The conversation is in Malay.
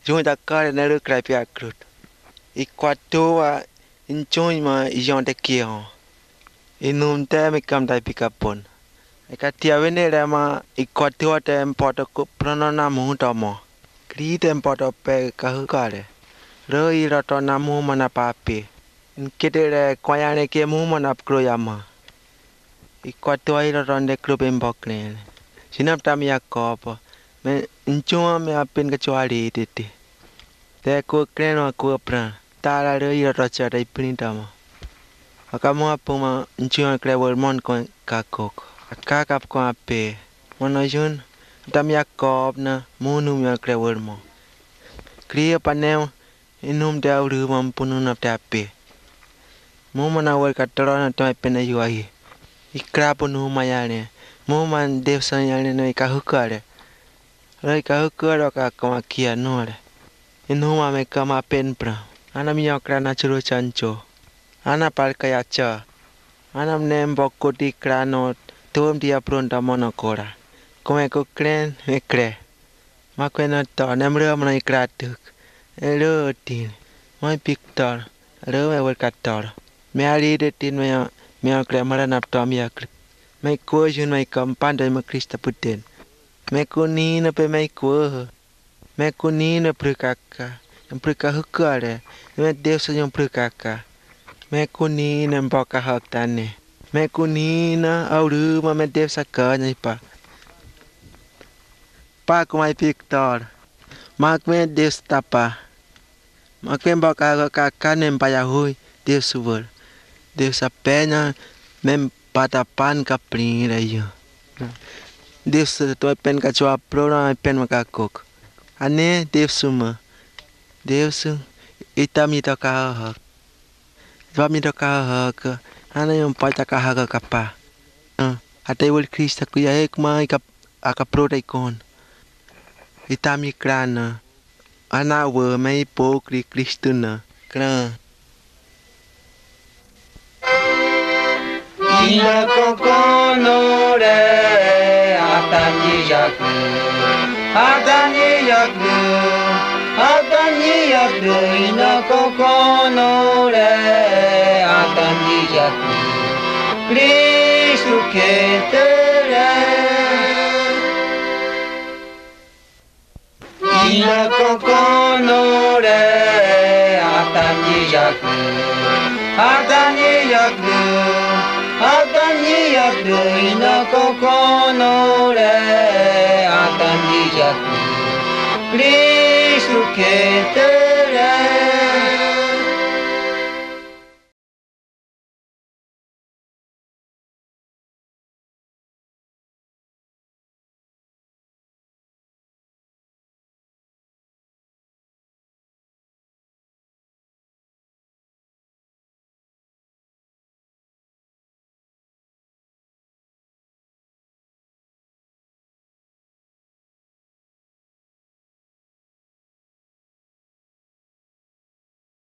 Jung da kare na ru krai pia krut. I kwato wa inchoi ma i jon te kion. I num te me kam dai pikapon. I ka tia vene re ma i kwato te poto ku prono na mu to mo. Kri te poto pe ka hu kare. Ro I roto na mu mana papi. In kete re kwayane ke mu mana kro yama. I kwato I roto de kro ben bokne. Sinap tam ya kopo. Me inchua me apin ka chwari tete. Te ko kreno ko pra. Tara ro I roto cha dai printama. Akamu apuma inchua kre mon ko kakok. Akakap ko ape. Monojun tam ya kop na munum ya kre mo. Kriya panem inum dia uru mampunu na tape. Mo mana wal katoro na to pena yuahi. Ikra punu mayane. Mo man dev sanyane no ikahukare. Rai kahukaro ka kamakia nore. Inuma me kama penpra. Ana miokra na churu chancho. Ana palkaya cha. Ana mnem bokoti krano tom dia pronta monokora. Come ko kren me kre. Makwena to nemre mana ikratuk. Elo tin. Mai pictor. Elo me workator. Me ali de tin me kre maranap to me akrik. Me ko jun me kampanda me Krista puten. Me ko ni na pe me ko. Me ko ni na prikaka. Yang prika hukare. Me dev sa yang prikaka. Me ko ni na mboka hak tane. Me ko ni na auru ma me dev sa ka nyai pa. Pa ko mai pictor. Mak me dev stapa. Mak me mboka ka nem pa ya hui dev suwur. Dev sa pena mem patapan ka pring rayo. Dev sa to pen ka chwa pro na pen makakok. Ane dev suma. Dev su itami to ka hak. Vami to ka hak. Ana yung pata ka hak ka pa. Ate wal Krista kuya ek ma aka pro dai kon. Itami krana. Ana wo mai po Kristuna. Kran. Ina kokono re atani yaku ina kokono re atani yaku Kristu ketere ina kokono re atani yaku ina kokono re atani yaku Kristu ketere